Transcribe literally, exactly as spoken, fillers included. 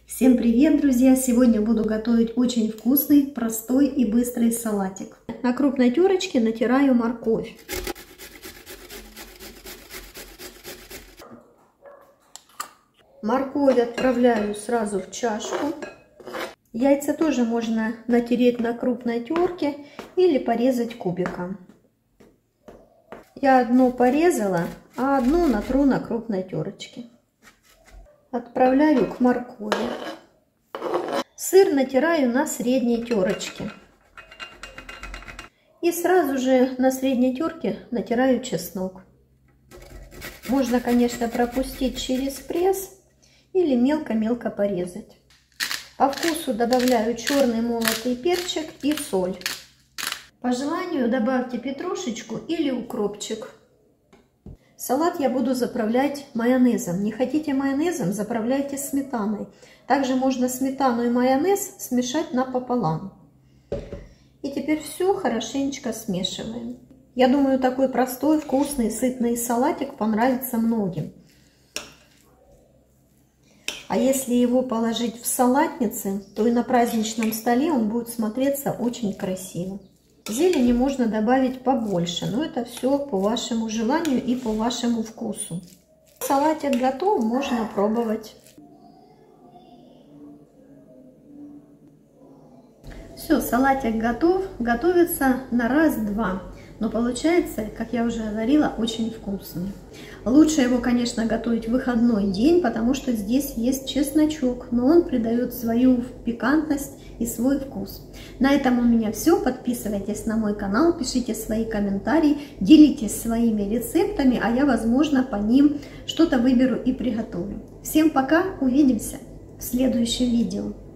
Всем привет, друзья! Сегодня буду готовить очень вкусный, простой и быстрый салатик. На крупной терочке натираю морковь. Морковь отправляю сразу в чашку. Яйца тоже можно натереть на крупной терке или порезать кубиком. Я одно порезала, а одну натру на крупной терочке. Отправляю к моркови. Сыр натираю на средней терочке. И сразу же на средней терке натираю чеснок. Можно, конечно, пропустить через пресс или мелко-мелко порезать. По вкусу добавляю черный молотый перчик и соль. По желанию добавьте петрушечку или укропчик. Салат я буду заправлять майонезом. Не хотите майонезом, заправляйте сметаной. Также можно сметану и майонез смешать напополам. И теперь все хорошенечко смешиваем. Я думаю, такой простой, вкусный, сытный салатик понравится многим. А если его положить в салатнице, то и на праздничном столе он будет смотреться очень красиво. Зелени можно добавить побольше, но это все по вашему желанию и по вашему вкусу. Салатик готов, можно пробовать. Все, салатик готов, готовится на раз-два. Но получается, как я уже говорила, очень вкусный. Лучше его, конечно, готовить в выходной день, потому что здесь есть чесночок, но он придает свою пикантность и свой вкус. На этом у меня все. Подписывайтесь на мой канал, пишите свои комментарии, делитесь своими рецептами, а я, возможно, по ним что-то выберу и приготовлю. Всем пока, увидимся в следующем видео.